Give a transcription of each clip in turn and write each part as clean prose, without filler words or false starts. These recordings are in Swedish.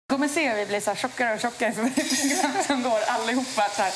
Kommer se hur vi blir så här tjockare och tjockare som går allihopa här.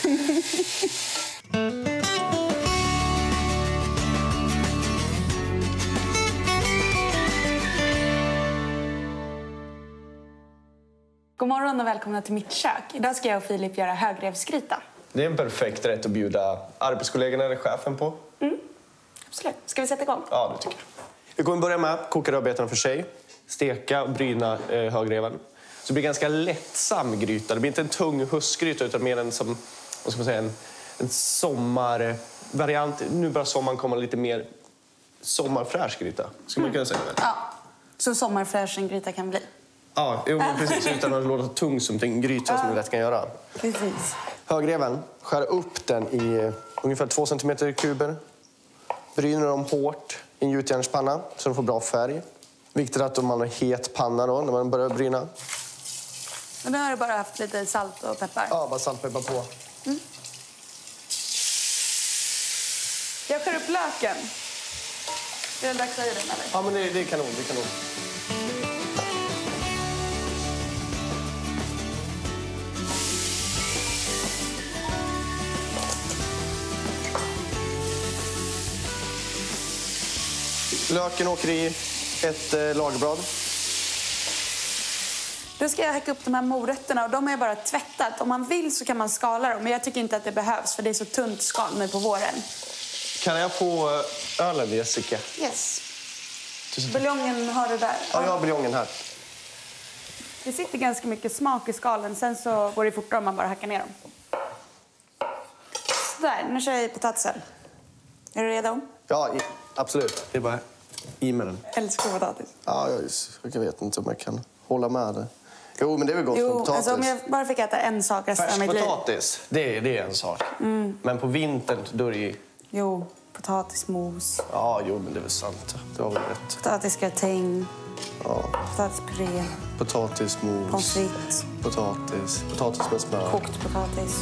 God morgon och välkomna till mitt kök. Idag ska jag och Filip göra högrevsgryta. Det är en perfekt rätt att bjuda arbetskollegorna eller chefen på. Absolut. Ska vi sätta igång? Ja, det tycker jag. Vi kommer börja med att koka rödbetorna för sig. Steka och bryna högreven. Så det blir ganska lättsam gryta. Det blir inte en tung höstgryta utan mer en, som, vad ska man säga, en sommarvariant. Nu börjar sommaren komma lite mer sommarfräsch gryta. Skulle man kunna säga det? Ja, så sommarfräsch en gryta kan bli. Ja, precis. Utan att låta tung som en gryta som du lätt kan göra. Precis. Högreven, skär upp den i ungefär 2 cm kuber. Bryner dem hårt i en gjutjärnspanna så de får bra färg. Viktigt att man har het panna då när man börjar bryna. Men nu har du bara haft lite salt och peppar? Ja, bara salt och peppar på. Jag skär upp löken. Det är dags att i den, eller? Ja, men det är kanon, det är kanon. Löken åker i ett lagerblad. Då ska jag hacka upp de här morötterna och de har jag bara tvättat. Om man vill så kan man skala dem, men jag tycker inte att det behövs för det är så tunt skal nu på våren. Kan jag få ölen, Jessica? Yes. Buljongen har du där? Ja, jag har buljongen här. Det sitter ganska mycket smak i skalen, sen så går det fortare om man bara hackar ner dem. Sådär, nu kör jag i potatisen. Är du redo? Ja, absolut. Det är bara i med den. Älskar potatis. Ja, jag vet inte om jag kan hålla med det. Jo, men det är väl gott med potatis. Alltså om jag bara fick äta en sak resten av mitt liv. Färskpotatis, det är en sak. Men på vintern, då är det... Jo, potatismos. Ja, men det är väl sant. Det har väl rätt. Potatisgratäng. Ja. Potatispuré. Potatismos. Pommes frites. Potatis med smör. Kokt potatis.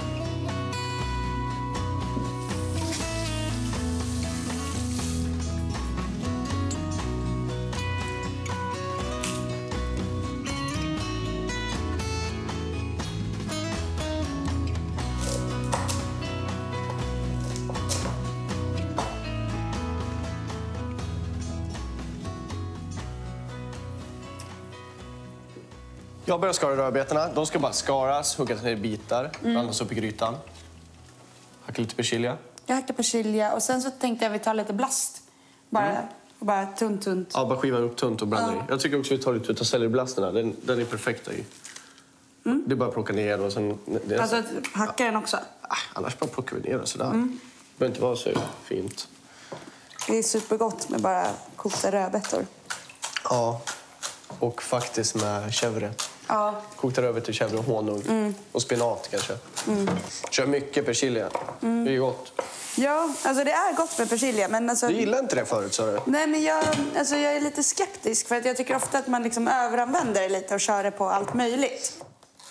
Jag börjar skala rödbetorna. De ska bara skaras, huggas ner i bitar, blandas upp i grytan. Hacka lite persilja. Jag hackade persilja och sen så tänkte jag att vi tar lite blast. Bara tunt. Ja, bara skiva upp tunt och blanda i. Jag tycker också att vi tar lite av selleriblasterna. Den är perfekta i. Det är bara att plocka ner och sen... Alltså hacka den också? Annars bara plockar vi ner den sådär. Det behöver inte vara så fint. Det är supergott med bara kokta rödbetor. Ja, och faktiskt med chèvre. Ja. Kokta rödbetor, chèvre och honung. Och spinat kanske. Kör mycket persilja. Det är gott. Ja, alltså det är gott med persilja. Men alltså... Du gillar inte det förut, sa du? Nej, men jag är lite skeptisk. För att jag tycker ofta att man liksom överanvänder det lite och kör det på allt möjligt.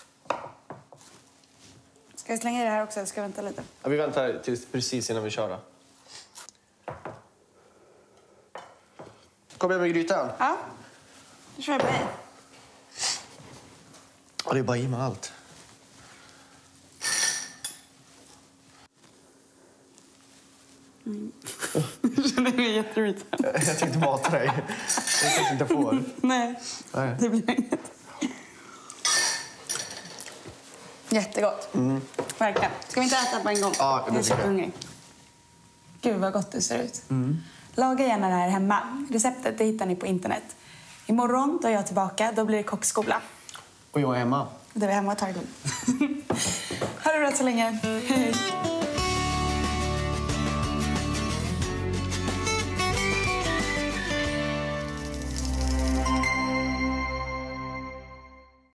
Ska jag slänga i det här också eller ska jag vänta lite? Ja, vi väntar tills precis innan vi kör. Kommer jag med grytan? Ja, nu kör jag på dig. Ja, det är bara i med allt. Jag känner mig jätteroligt. Jag tänkte mata dig. Jag tänkte inte få. Nej, det blir inget. Jättegott. Verkligen. Ska vi inte äta på en gång? Ja, det jag är så hungrig. Gud vad gott det ser ut. Laga gärna det här hemma. Receptet det hittar ni på internet. Imorgon då är jag tillbaka. Då blir det kockskola. Och jag är hemma. Då är vi hemma och tar igång. Ha det bra så länge. Hej.